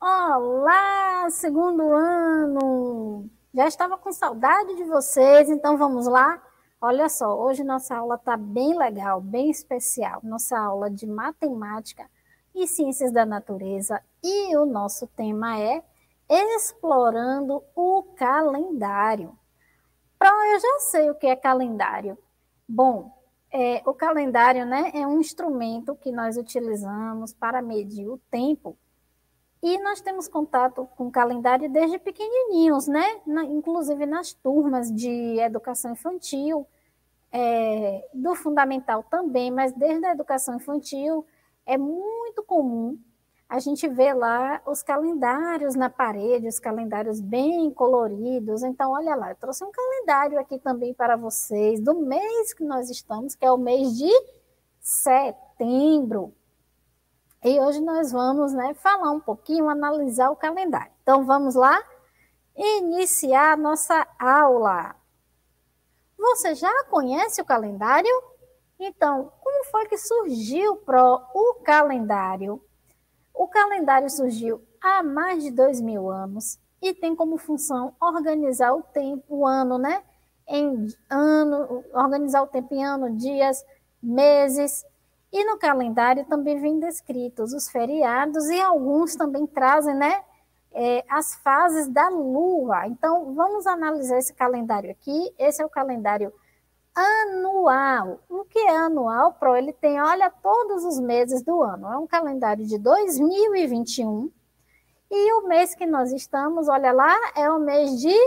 Olá, segundo ano! Já estava com saudade de vocês, então vamos lá? Olha só, hoje nossa aula está bem legal, bem especial. Nossa aula de matemática e ciências da natureza e o nosso tema é explorando o calendário. Eu já sei o que é calendário. Bom, o calendário, né, é um instrumento que nós utilizamos para medir o tempo e nós temos contato com o calendário desde pequenininhos, né? Inclusive nas turmas de educação infantil, do fundamental também, mas desde a educação infantil é muito comum a gente ver lá os calendários na parede, os calendários bem coloridos. Então, olha lá, eu trouxe um calendário aqui também para vocês, do mês que nós estamos, que é o mês de setembro. E hoje nós vamos, né, falar um pouquinho, analisar o calendário. Então, vamos lá iniciar a nossa aula. Você já conhece o calendário? Então, como foi que surgiu o calendário? O calendário surgiu há mais de 2.000 anos e tem como função organizar o tempo, o ano, né? Em ano, organizar o tempo em ano, dias, meses. E no calendário também vem descritos os feriados e alguns também trazem, né? As fases da lua. Então, vamos analisar esse calendário aqui. Esse é o calendário anual. O que é anual, Pro? Ele tem, olha, todos os meses do ano. É um calendário de 2021. E o mês que nós estamos, olha lá, é o mês de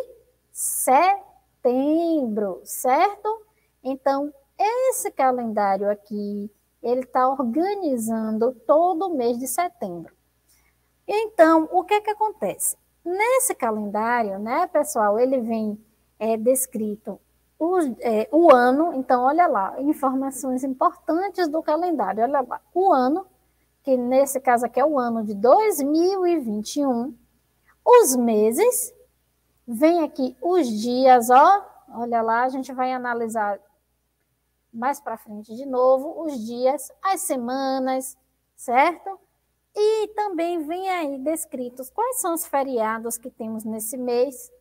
setembro, certo? Então, esse calendário aqui, ele está organizando todo o mês de setembro. Então, o que acontece? Nesse calendário, né, pessoal, ele vem descrito o ano. Então, olha lá, informações importantes do calendário. Olha lá, o ano, que nesse caso aqui é o ano de 2021. Os meses, vem aqui os dias, ó. Olha lá, a gente vai analisar mais para frente de novo os dias, as semanas, certo? E também vem aí descritos quais são os feriados que temos nesse mês.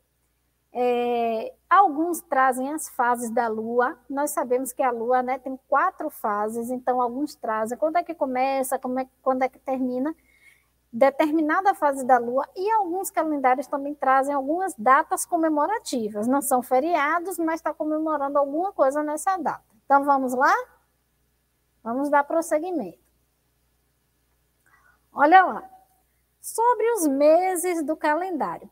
Alguns trazem as fases da Lua. Nós sabemos que a Lua, né, tem 4 fases, então alguns trazem quando é que começa, quando é que termina determinada fase da Lua, e alguns calendários também trazem algumas datas comemorativas. Não são feriados, mas está comemorando alguma coisa nessa data. Então vamos lá? Vamos dar prosseguimento. Olha lá, sobre os meses do calendário.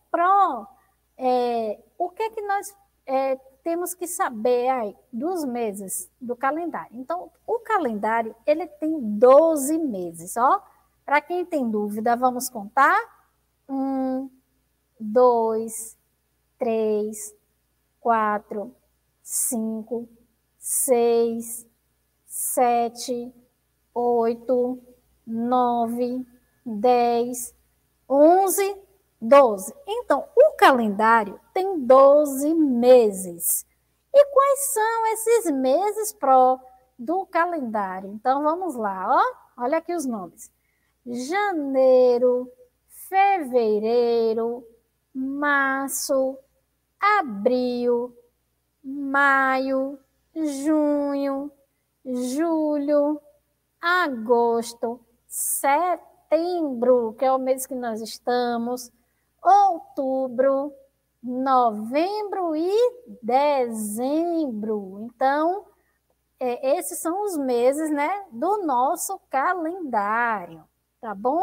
O que nós temos que saber aí dos meses do calendário? Então, o calendário, ele tem 12 meses, ó. Para quem tem dúvida, vamos contar? 1, 2, 3, 4, 5, 6, 7, 8, 9, 10, 11, 12. Então, o calendário tem 12 meses. E quais são esses meses do calendário? Então, vamos lá, ó. Olha aqui os nomes. Janeiro, fevereiro, março, abril, maio, junho, julho, agosto, setembro, que é o mês que nós estamos, outubro, novembro e dezembro. Então, esses são os meses, né, do nosso calendário, tá bom?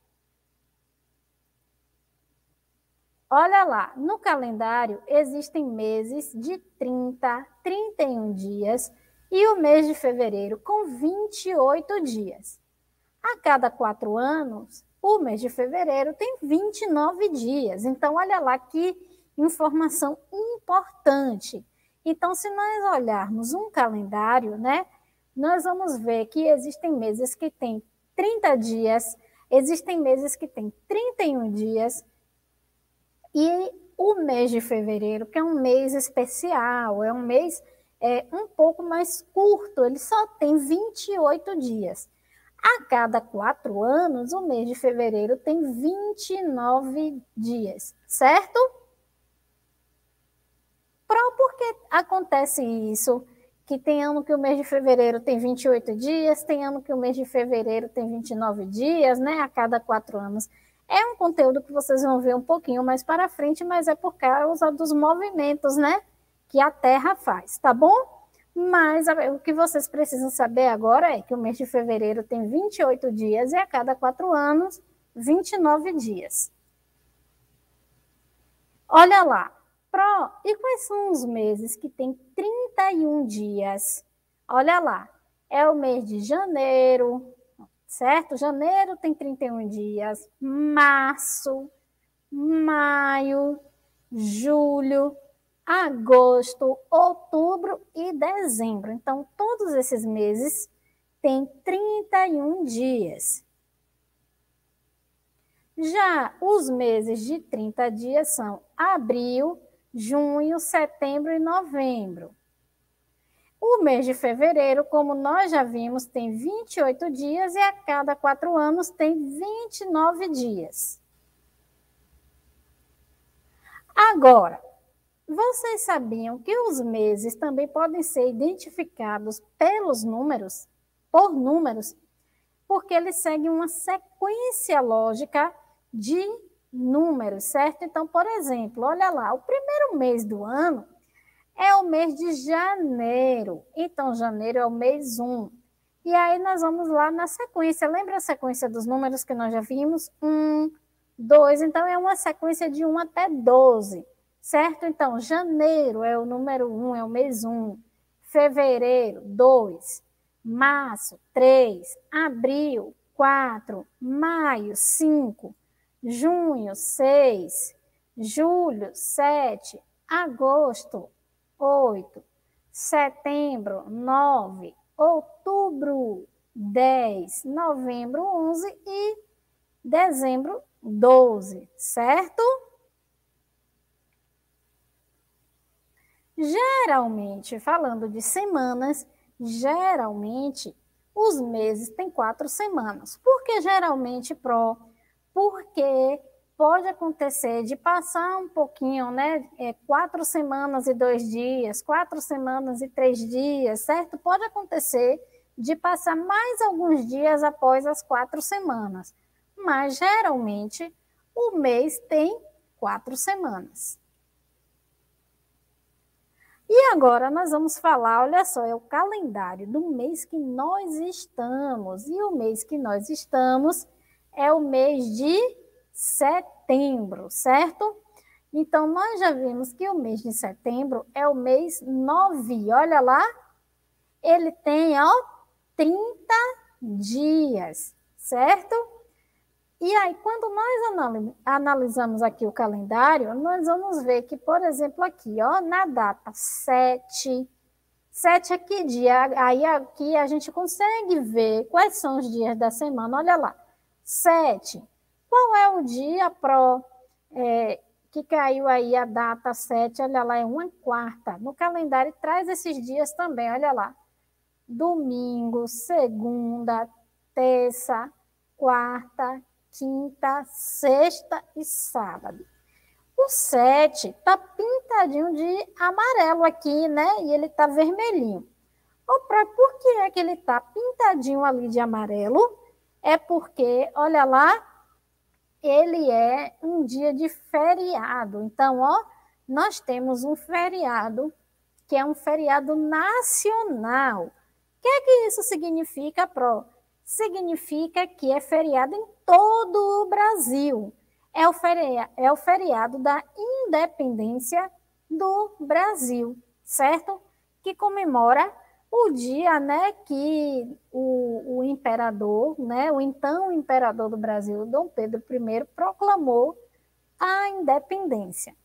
Olha lá, no calendário existem meses de 30, 31 dias e o mês de fevereiro com 28 dias. A cada 4 anos, o mês de fevereiro tem 29 dias. Então, olha lá que informação importante. Então, se nós olharmos um calendário, né, nós vamos ver que existem meses que têm 30 dias, existem meses que têm 31 dias, e o mês de fevereiro, que é um mês especial, é um mês um pouco mais curto, ele só tem 28 dias. A cada 4 anos, o mês de fevereiro tem 29 dias, certo? Por que acontece isso? Que tem ano que o mês de fevereiro tem 28 dias, tem ano que o mês de fevereiro tem 29 dias, né? A cada 4 anos. É um conteúdo que vocês vão ver um pouquinho mais para frente, mas é por causa dos movimentos, né? Que a Terra faz, tá bom? Mas o que vocês precisam saber agora é que o mês de fevereiro tem 28 dias e a cada 4 anos, 29 dias. Olha lá. E quais são os meses que tem 31 dias? Olha lá. É o mês de janeiro, certo? Janeiro tem 31 dias. Março, maio, julho, agosto, outubro e dezembro. Então, todos esses meses têm 31 dias. Já os meses de 30 dias são abril, junho, setembro e novembro. O mês de fevereiro, como nós já vimos, tem 28 dias e a cada 4 anos tem 29 dias. Agora, vocês sabiam que os meses também podem ser identificados pelos números, por números, porque eles seguem uma sequência lógica de números, certo? Então, por exemplo, olha lá, o primeiro mês do ano é o mês de janeiro. Então, janeiro é o mês 1. E aí nós vamos lá na sequência. Lembra a sequência dos números que nós já vimos? 1, 2. Então, é uma sequência de 1 até 12, certo? Então, janeiro é o número 1, é o mês 1. Fevereiro, 2. Março, 3. Abril, 4. Maio, 5. Junho, 6. Julho, 7. Agosto, 8. Setembro, 9. Outubro, 10. Novembro, 11. E dezembro, 12. Certo? Geralmente, falando de semanas, geralmente os meses têm 4 semanas. Por que geralmente, Porque pode acontecer de passar um pouquinho, né? 4 semanas e 2 dias, 4 semanas e 3 dias, certo? Pode acontecer de passar mais alguns dias após as 4 semanas. Mas geralmente o mês tem 4 semanas. E agora nós vamos falar, olha só, é o calendário do mês que nós estamos. E o mês que nós estamos é o mês de setembro, certo? Então, nós já vimos que o mês de setembro é o mês 9. Olha lá, ele tem, 30 dias, certo? E aí, quando nós analisamos aqui o calendário, nós vamos ver que, por exemplo, aqui, na data 7 é que dia? Aí aqui a gente consegue ver quais são os dias da semana. Olha lá, 7. Qual é o dia que caiu aí a data 7? Olha lá, é uma quarta. No calendário traz esses dias também, olha lá. Domingo, segunda, terça, quarta, quinta, sexta e sábado. O 7 está pintadinho de amarelo aqui, né? E ele está vermelhinho. Por que é que ele está pintadinho ali de amarelo? É porque, olha lá, ele é um dia de feriado. Então, nós temos um feriado que é um feriado nacional. O que isso significa, Significa que é feriado em todo o Brasil. É o feriado da independência do Brasil, certo? Que comemora o dia, né, que o imperador, né, o então imperador do Brasil, Dom Pedro I, proclamou a independência.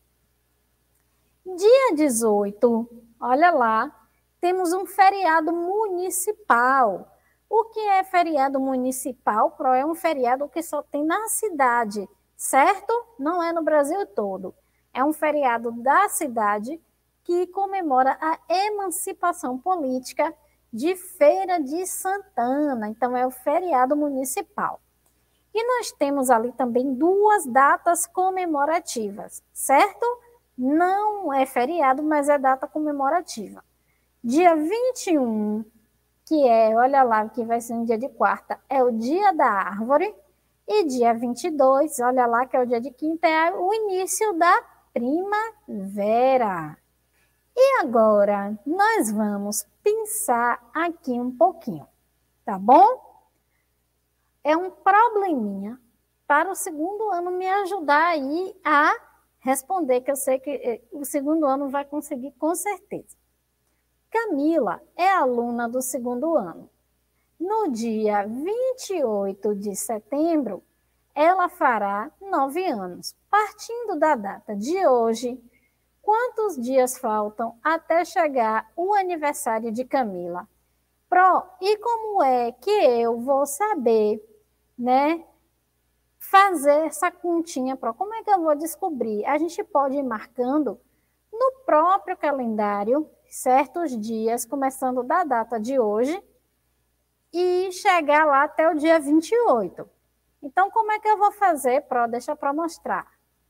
Dia 18, olha lá, temos um feriado municipal. O que é feriado municipal, É um feriado que só tem na cidade, certo? Não é no Brasil todo. É um feriado da cidade que comemora a emancipação política de Feira de Santana, então é o feriado municipal. E nós temos ali também duas datas comemorativas, certo? Não é feriado, mas é data comemorativa. Dia 21, que é, olha lá, que vai ser um dia de quarta, é o Dia da Árvore. E dia 22, olha lá, que é o dia de quinta, é o início da primavera. E agora, nós vamos pensar aqui um pouquinho, tá bom? É um probleminha para o segundo ano me ajudar aí a responder, que eu sei que o segundo ano vai conseguir com certeza. Camila é aluna do segundo ano. No dia 28 de setembro, ela fará 9 anos. Partindo da data de hoje, quantos dias faltam até chegar o aniversário de Camila? E como é que eu vou saber, né, fazer essa continha Pro? Como é que eu vou descobrir? A gente pode ir marcando no próprio calendário certos dias, começando da data de hoje, e chegar lá até o dia 28. Então, como é que eu vou fazer, Pro? Deixa para mostrar.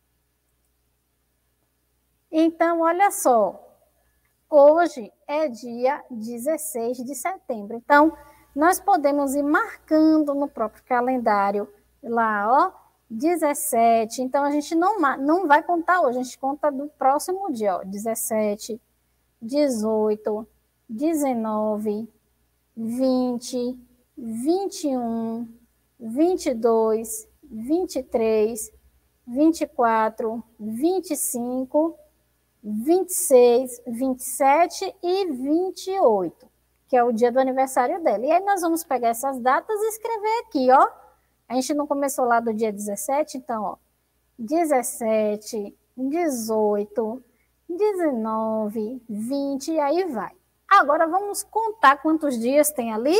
Então, olha só. Hoje é dia 16 de setembro. Então, nós podemos ir marcando no próprio calendário lá, ó, 17. Então, a gente não vai contar hoje, a gente conta do próximo dia, ó, 17, 18, 19, 20, 21, 22, 23, 24, 25, 26, 27 e 28, que é o dia do aniversário dela. E aí nós vamos pegar essas datas e escrever aqui, ó. A gente não começou lá do dia 17, então, ó, 17, 18, 19, 20 e aí vai. Agora vamos contar quantos dias tem ali.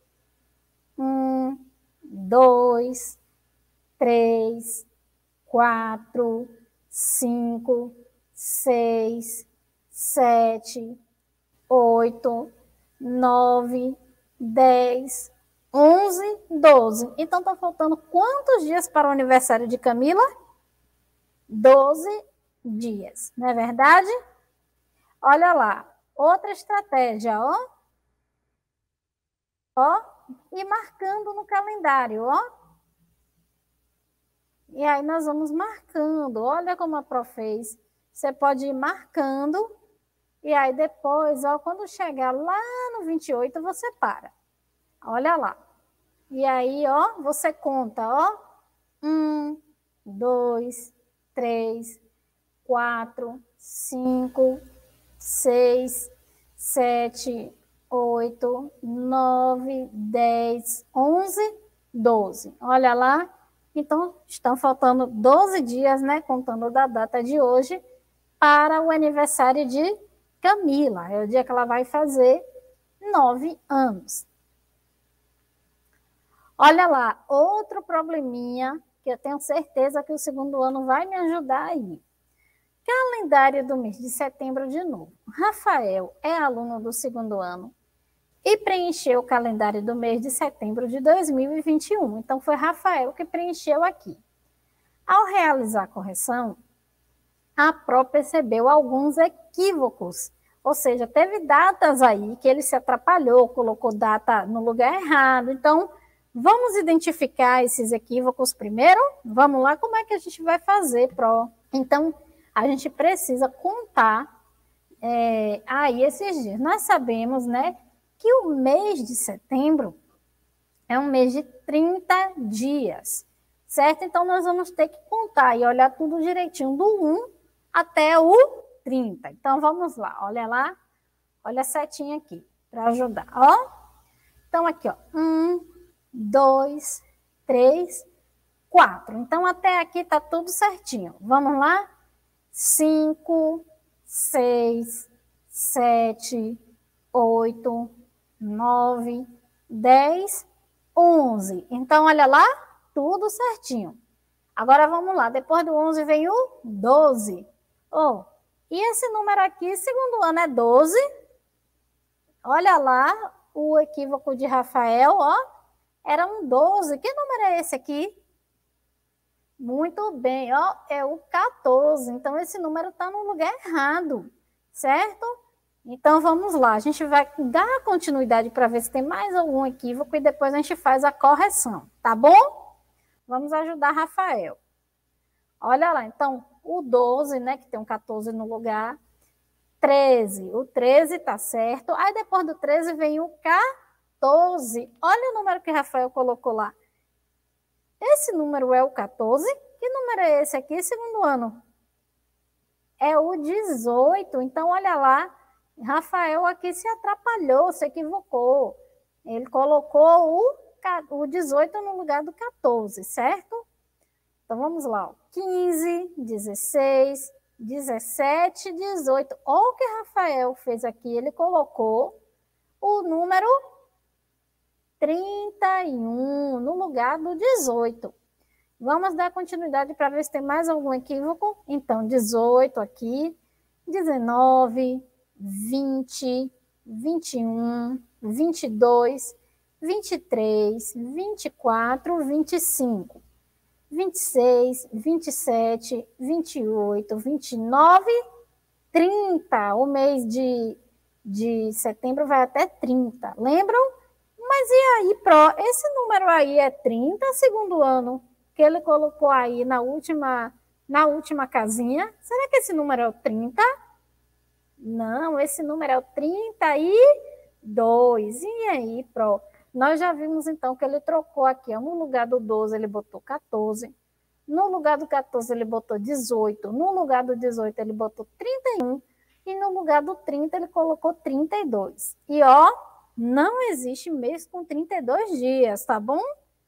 1, 2, 3, 4, 5, 6, 7, 8, 9, 10, 11, 12. Então, está faltando quantos dias para o aniversário de Camila? 12 dias, não é verdade? Olha lá, outra estratégia, ó. Ó, e marcando no calendário, ó. E aí nós vamos marcando, olha como a Pro fez. Você pode ir marcando, e aí depois, ó, quando chegar lá no 28, você para. Olha lá. E aí, ó, você conta, ó. 1, 2, 3, 4, 5, 6, 7, 8, 9, 10, 11, 12. Olha lá. Então, estão faltando 12 dias, né, contando da data de hoje, para o aniversário de Camila. É o dia que ela vai fazer 9 anos. Olha lá, outro probleminha que eu tenho certeza que o segundo ano vai me ajudar aí. Calendário do mês de setembro de novo. Rafael é aluno do segundo ano e preencheu o calendário do mês de setembro de 2021. Então, foi Rafael que preencheu aqui. Ao realizar a correção, a Pro percebeu alguns equívocos. Ou seja, teve datas aí que ele se atrapalhou, colocou data no lugar errado. Então, vamos identificar esses equívocos primeiro? Vamos lá, como é que a gente vai fazer, Pro? Então, a gente precisa contar aí esses dias. Nós sabemos, né, que o mês de setembro é um mês de 30 dias, certo? Então, nós vamos ter que contar e olhar tudo direitinho, do 1 até o 30. Então, vamos lá, olha a setinha aqui, para ajudar, ó. Então, aqui, ó, 1, 2, 3, 4. Então, até aqui tá tudo certinho. Vamos lá? 5, 6, 7, 8, 9, 10, 11. Então, olha lá, tudo certinho. Agora, vamos lá. Depois do 11 vem o 12. Oh, e esse número aqui, segundo ano, é 12. Olha lá, o equívoco de Rafael, ó, era um 12. Que número é esse aqui? Muito bem, ó, é o 14. Então, esse número está no lugar errado, certo? Então, vamos lá. A gente vai dar continuidade para ver se tem mais algum equívoco e depois a gente faz a correção, tá bom? Vamos ajudar Rafael. Olha lá, então, o 12, né, que tem um 14 no lugar. 13, o 13 está certo. Aí, depois do 13, vem o 14. Olha o número que Rafael colocou lá. Esse número é o 14? Que número é esse aqui, segundo ano? É o 18. Então, olha lá, Rafael aqui se atrapalhou, se equivocou. Ele colocou o 18 no lugar do 14, certo? Então, vamos lá. 15, 16, 17, 18. Olha o que Rafael fez aqui. Ele colocou o número 31 no lugar do 18. Vamos dar continuidade para ver se tem mais algum equívoco. Então, 18 aqui, 19, 20, 21, 22, 23, 24, 25, 26, 27, 28, 29, 30. O mês de setembro vai até 30. Lembram? Mas e aí, Pro? Esse número aí é 30, segundo ano, que ele colocou aí na última casinha. Será que esse número é o 30? Não, esse número é o 32. E aí, Pro? Nós já vimos, então, que ele trocou aqui. Ó, no lugar do 12, ele botou 14. No lugar do 14, ele botou 18. No lugar do 18, ele botou 31. E no lugar do 30, ele colocou 32. E, ó, não existe mês com 32 dias, tá bom?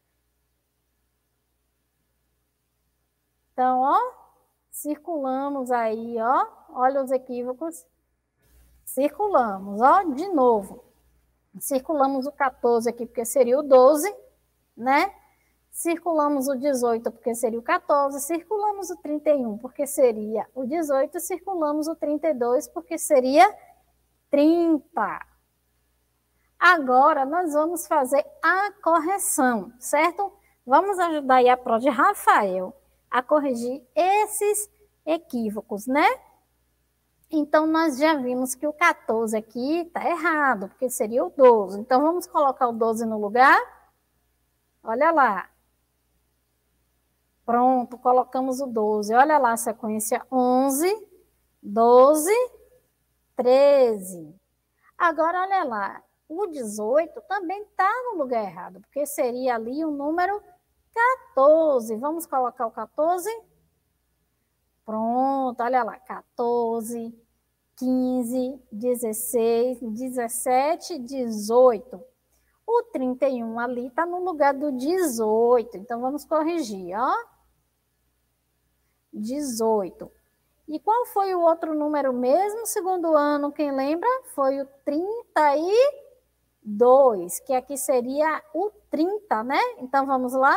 Então, ó, circulamos aí, ó. Olha os equívocos. Circulamos, ó, de novo. Circulamos o 14 aqui, porque seria o 12, né? Circulamos o 18, porque seria o 14. Circulamos o 31, porque seria o 18. Circulamos o 32, porque seria 30. Agora, nós vamos fazer a correção, certo? Vamos ajudar aí a pró de Rafael a corrigir esses equívocos, né? Então, nós já vimos que o 14 aqui está errado, porque seria o 12. Então, vamos colocar o 12 no lugar? Olha lá. Pronto, colocamos o 12. Olha lá a sequência: 11, 12, 13. Agora, olha lá. O 18 também está no lugar errado, porque seria ali o número 14. Vamos colocar o 14? Pronto, olha lá. 14, 15, 16, 17, 18. O 31 ali está no lugar do 18. Então, vamos corrigir, ó. 18. E qual foi o outro número mesmo, segundo ano? Quem lembra? Foi o 32, que aqui seria o 30, né? Então, vamos lá?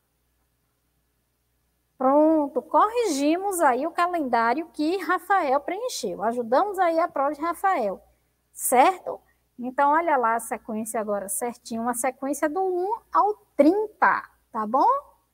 Pronto, corrigimos aí o calendário que Rafael preencheu. Ajudamos aí a prova de Rafael, certo? Então, olha lá a sequência agora certinho, uma sequência do 1 ao 30, tá bom?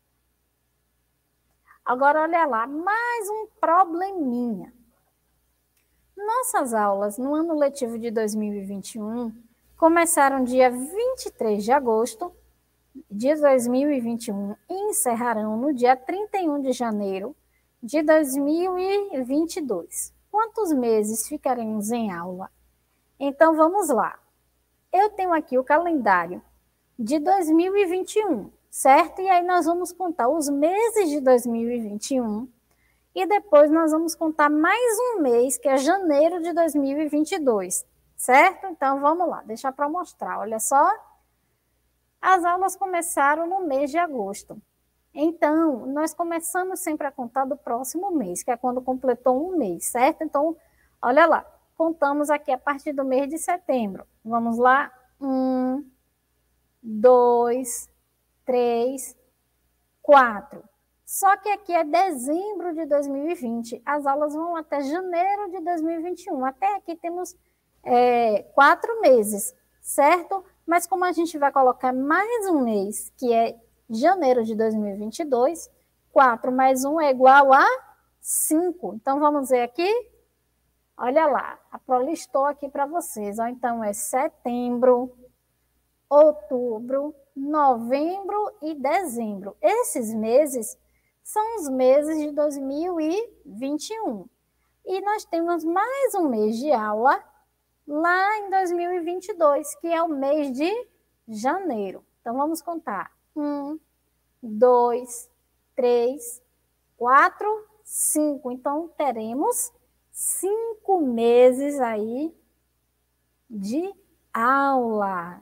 Agora, olha lá, mais um probleminha. Nossas aulas no ano letivo de 2021 começaram dia 23 de agosto de 2021 e encerrarão no dia 31 de janeiro de 2022. Quantos meses ficaremos em aula? Então, vamos lá. Eu tenho aqui o calendário de 2021, certo? E aí nós vamos contar os meses de 2021 e depois nós vamos contar mais um mês, que é janeiro de 2022, certo? Então, vamos lá, deixa para mostrar, olha só. As aulas começaram no mês de agosto. Então, nós começamos sempre a contar do próximo mês, que é quando completou um mês, certo? Então, olha lá, contamos aqui a partir do mês de setembro. Vamos lá? 1, 2, 3, 4. Só que aqui é dezembro de 2020. As aulas vão até janeiro de 2021. Até aqui temos 4 meses, certo? Mas como a gente vai colocar mais um mês, que é janeiro de 2022, 4 mais 1 é igual a 5. Então, vamos ver aqui. Olha lá, a Pro listou aqui para vocês. Ó. Então, é setembro, outubro, novembro e dezembro. Esses meses são os meses de 2021. E nós temos mais um mês de aula lá em 2022, que é o mês de janeiro. Então, vamos contar. 1, 2, 3, 4, 5. Então, teremos 5 meses aí de aula.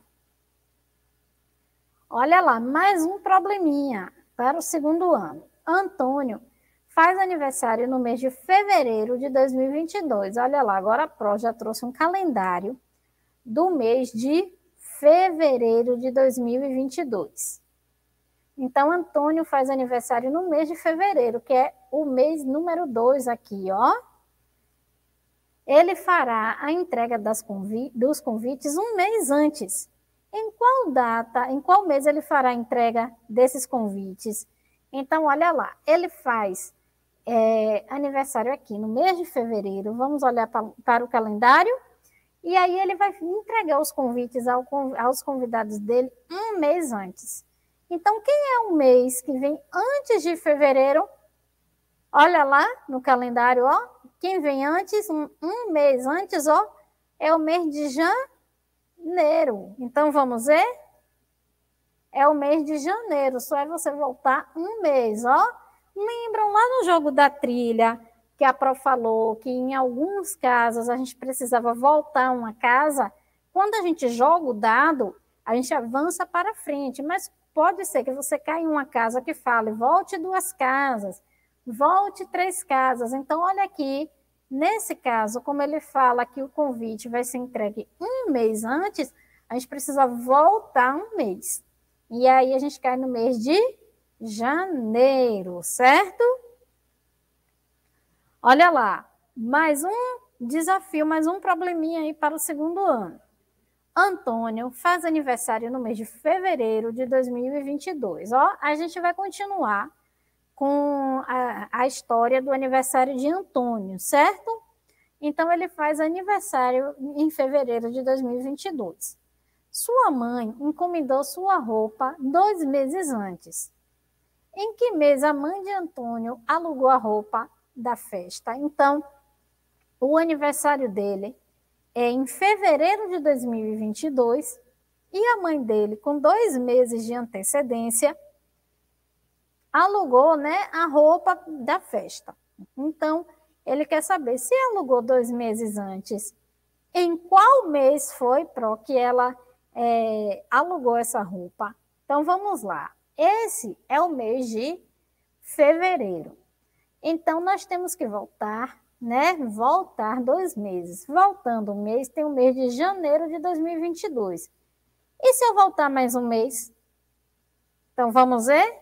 Olha lá, mais um probleminha para o segundo ano. Antônio faz aniversário no mês de fevereiro de 2022. Olha lá, agora a Pro já trouxe um calendário do mês de fevereiro de 2022. Então, Antônio faz aniversário no mês de fevereiro, que é o mês número 2 aqui, ó. Ele fará a entrega dos convites um mês antes. Em qual data, em qual mês ele fará a entrega desses convites? Então, olha lá, ele faz aniversário aqui no mês de fevereiro. Vamos olhar para o calendário. E aí ele vai entregar os convites aos convidados dele um mês antes. Então, quem é o mês que vem antes de fevereiro? Olha lá no calendário, ó. Quem vem antes, um mês antes, ó, é o mês de janeiro. Então, vamos ver? É o mês de janeiro. Só é você voltar um mês, ó. Lembram lá no jogo da trilha que a Pro falou que em alguns casos a gente precisava voltar uma casa? Quando a gente joga o dado, a gente avança para frente, mas pode ser que você caia em uma casa que fale volte 2 casas, volte 3 casas. Então, olha aqui, nesse caso, como ele fala que o convite vai ser entregue um mês antes, a gente precisa voltar um mês. E aí a gente cai no mês de janeiro, certo? Olha lá, mais um desafio, mais um probleminha aí para o segundo ano. Antônio faz aniversário no mês de fevereiro de 2022. Ó, a gente vai continuar com a história do aniversário de Antônio, certo? Então, ele faz aniversário em fevereiro de 2022. Sua mãe encomendou sua roupa 2 meses antes. Em que mês a mãe de Antônio alugou a roupa da festa? Então, o aniversário dele é em fevereiro de 2022 e a mãe dele, com 2 meses de antecedência, alugou, né, a roupa da festa. Então, ele quer saber se alugou 2 meses antes, em qual mês foi, Pro, que ela alugou essa roupa. Então, vamos lá. Esse é o mês de fevereiro. Então, nós temos que voltar, né? Voltar 2 meses. Voltando um mês, tem o mês de janeiro de 2022. E se eu voltar mais um mês? Então, vamos ver?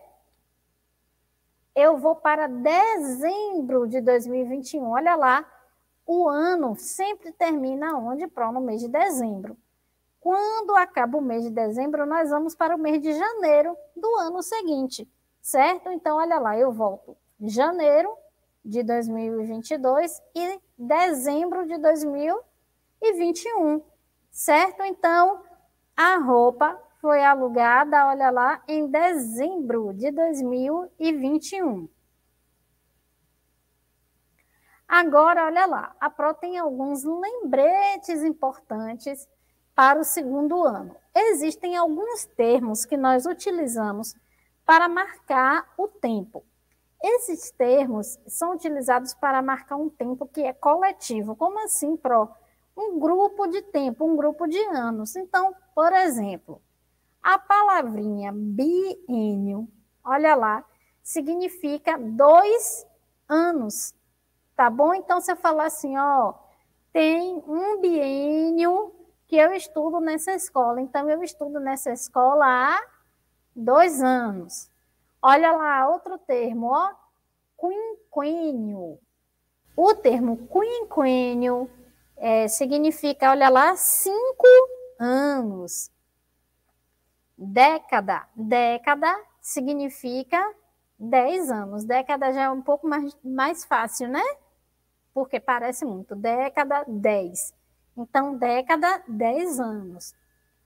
Eu vou para dezembro de 2021. Olha lá, o ano sempre termina onde? Pro, no mês de dezembro. Quando acaba o mês de dezembro, nós vamos para o mês de janeiro do ano seguinte, certo? Então, olha lá, eu volto janeiro de 2022 e dezembro de 2021, certo? Então, a roupa foi alugada, olha lá, em dezembro de 2021. Agora, olha lá, a Pro tem alguns lembretes importantes para o segundo ano. Existem alguns termos que nós utilizamos para marcar o tempo. Esses termos são utilizados para marcar um tempo que é coletivo. Como assim, Pro? Um grupo de tempo, um grupo de anos. Então, por exemplo, a palavrinha biênio, olha lá, significa 2 anos, tá bom? Então, você fala assim, ó, tem um biênio que eu estudo nessa escola. Então, eu estudo nessa escola há 2 anos. Olha lá, outro termo, ó, quinquênio. O termo quinquênio significa, olha lá, 5 anos. Década. Década significa 10 anos. Década já é um pouco mais fácil, né? Porque parece muito. Década, 10. Então, década, 10 anos.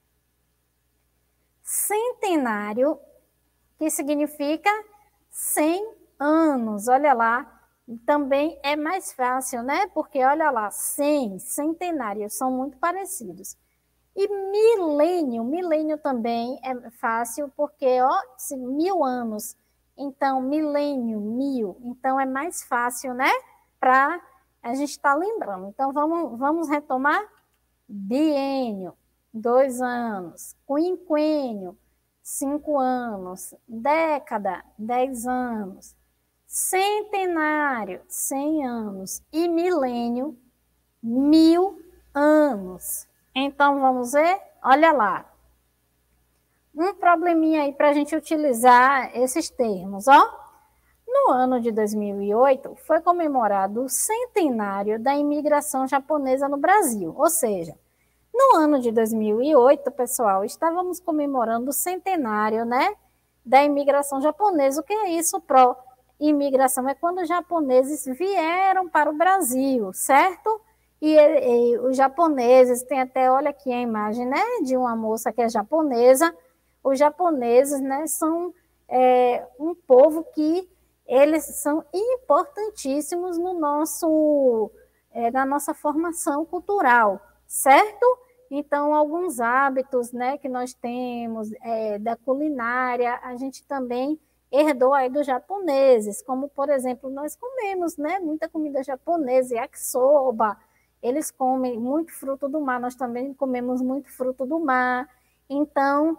Centenário, que significa 100 anos. Olha lá. Também é mais fácil, né? Porque, olha lá, 100, centenário, são muito parecidos. E milênio, milênio também é fácil, porque, ó, 1000 anos. Então, milênio, 1000. Então, é mais fácil, né? Para a gente estar lembrando. Então, vamos retomar? Biênio, 2 anos. Quinquênio, 5 anos. Década, 10 anos. Centenário, 100 anos. E milênio, 1000 anos. Então, vamos ver? Olha lá. Um probleminha aí para a gente utilizar esses termos, ó. No ano de 2008, foi comemorado o centenário da imigração japonesa no Brasil. Ou seja, no ano de 2008, pessoal, estávamos comemorando o centenário, né, da imigração japonesa. O que é isso, imigração? É quando os japoneses vieram para o Brasil, certo? E os japoneses, tem até, olha aqui a imagem, né, de uma moça que é japonesa. Os japoneses, né, são um povo que eles são importantíssimos no na nossa formação cultural, certo? Então, alguns hábitos, né, que nós temos da culinária, a gente também herdou aí dos japoneses, como, por exemplo, nós comemos, né, muita comida japonesa, yakisoba, eles comem muito fruto do mar, nós também comemos muito fruto do mar. Então,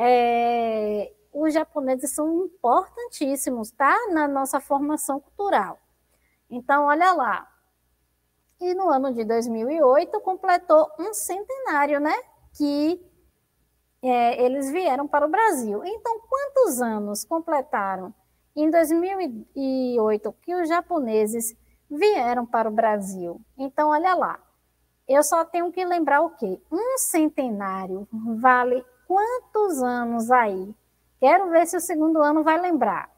os japoneses são importantíssimos, tá? Na nossa formação cultural. Então, olha lá. E no ano de 2008, completou um centenário, né? Que eles vieram para o Brasil. Então, quantos anos completaram em 2008 que os japoneses vieram para o Brasil? Então, olha lá. Eu só tenho que lembrar o quê? Um centenário vale quantos anos aí? Quero ver se o segundo ano vai lembrar.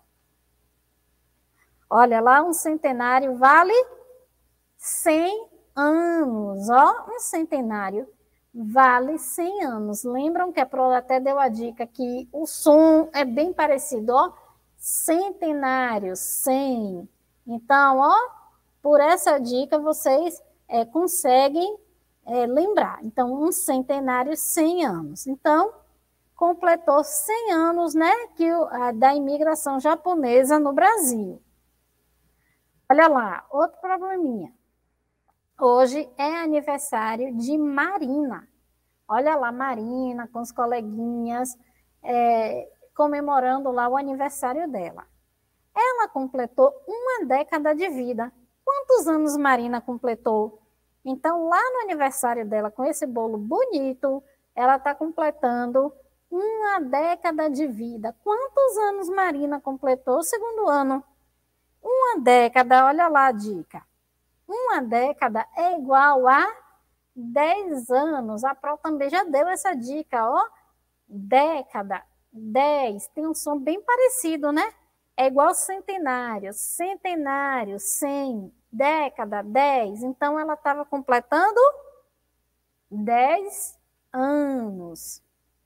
Olha lá, um centenário vale 100 anos. Ó, um centenário vale 100 anos. Lembram que a Pro até deu a dica que o som é bem parecido, ó. Centenário, 100. Então, ó, por essa dica vocês conseguem lembrar. Então, um centenário, 100 anos. Então, completou 100 anos, né, da imigração japonesa no Brasil. Olha lá, outro probleminha. Hoje é aniversário de Marina. Olha lá, Marina com os coleguinhas, comemorando lá o aniversário dela. Ela completou 1 década de vida. Quantos anos Marina completou? Então, lá no aniversário dela, com esse bolo bonito, ela está completando 1 década de vida. Quantos anos Marina completou o segundo ano? 1 década, olha lá a dica. 1 década é igual a 10 anos. A Pro também já deu essa dica, ó. Década, 10, tem um som bem parecido, né? É igual centenário, centenário, 100, década, 10. Então, ela estava completando 10 anos.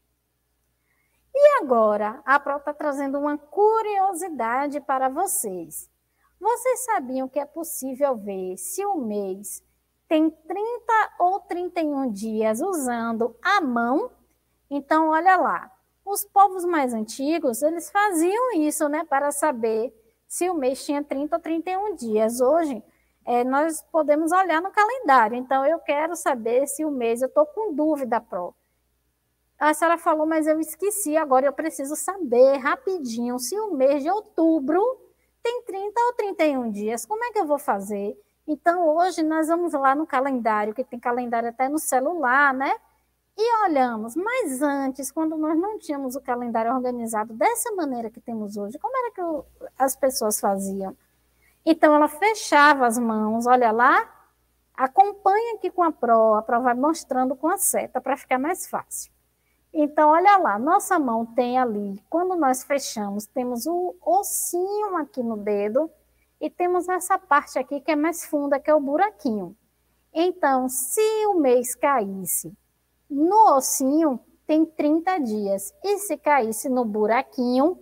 E agora, a Pro está trazendo uma curiosidade para vocês. Vocês sabiam que é possível ver se o mês tem 30 ou 31 dias usando a mão? Então, olha lá. Os povos mais antigos, eles faziam isso, né, para saber se o mês tinha 30 ou 31 dias. Hoje, nós podemos olhar no calendário. Então, eu quero saber se o mês, eu estou com dúvida, Pro. A senhora falou, mas eu esqueci, agora eu preciso saber rapidinho se o mês de outubro tem 30 ou 31 dias. Como é que eu vou fazer? Então, hoje nós vamos lá no calendário, que tem calendário até no celular, né? E olhamos, mas antes, quando nós não tínhamos o calendário organizado dessa maneira que temos hoje, como era que as pessoas faziam? Então, ela fechava as mãos, olha lá, Acompanha aqui com a Pro vai mostrando com a seta para ficar mais fácil. Então, olha lá, nossa mão tem ali, quando nós fechamos, temos o ossinho aqui no dedo e temos essa parte aqui que é mais funda, que é o buraquinho. Então, se o mês caísse no ossinho, tem 30 dias. E se caísse no buraquinho,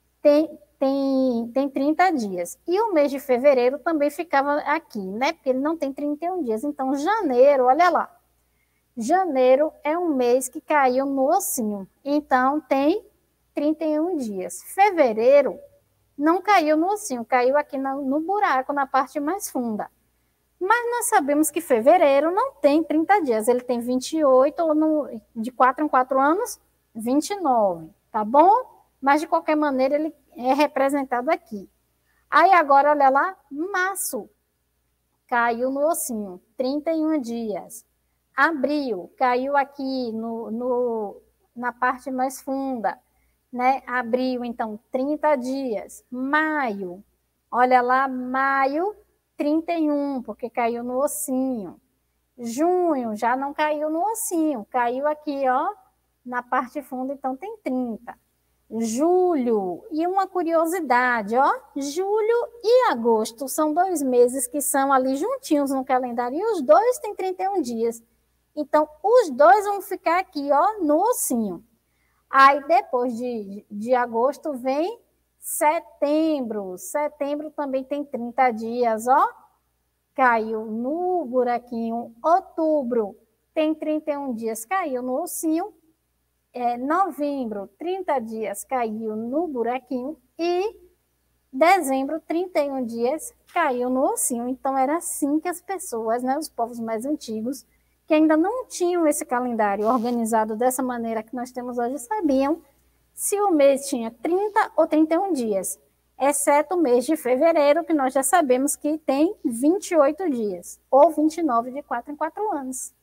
tem 30 dias. E o mês de fevereiro também ficava aqui, né? Porque ele não tem 31 dias. Então, janeiro, olha lá. Janeiro é um mês que caiu no ossinho. Então, tem 31 dias. Fevereiro não caiu no ossinho, caiu aqui no buraco, na parte mais funda. Mas nós sabemos que fevereiro não tem 30 dias, ele tem 28, ou de 4 em 4 anos, 29, tá bom? Mas de qualquer maneira ele é representado aqui. Aí agora, olha lá, março, caiu no ossinho, 31 dias. Abril, caiu aqui na parte mais funda, né? Abril, então, 30 dias. Maio, olha lá, maio, 31, porque caiu no ossinho. Junho, já não caiu no ossinho, caiu aqui, ó, na parte funda, então tem 30. Julho, e uma curiosidade, ó, julho e agosto são 2 meses que são ali juntinhos no calendário, e os dois têm 31 dias. Então, os dois vão ficar aqui, ó, no ossinho. Aí, depois de agosto, vem setembro. Setembro também tem 30 dias, ó. Caiu no buraquinho. Outubro tem 31 dias, caiu no ossinho. Novembro, 30 dias, caiu no buraquinho. E dezembro, 31 dias, caiu no ossinho. Então, era assim que as pessoas, né, os povos mais antigos, que ainda não tinham esse calendário organizado dessa maneira que nós temos hoje, sabiam se o mês tinha 30 ou 31 dias, exceto o mês de fevereiro, que nós já sabemos que tem 28 dias, ou 29 de 4 em 4 anos.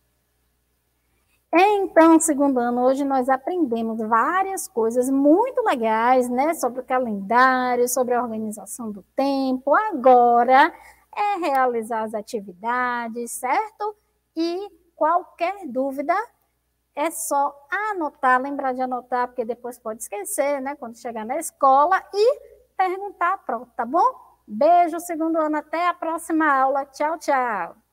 Então, segundo ano, hoje nós aprendemos várias coisas muito legais, né, sobre o calendário, sobre a organização do tempo. Agora é realizar as atividades, certo? E qualquer dúvida é só anotar, lembrar de anotar, porque depois pode esquecer, né, quando chegar na escola, e perguntar, pronto, tá bom? Beijo, segundo ano, até a próxima aula. Tchau, tchau.